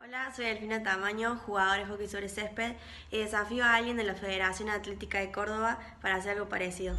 Hola, soy Delfina Tamaño, jugadora de hockey sobre césped, y desafío a alguien de la Federación Atlética de Córdoba para hacer algo parecido.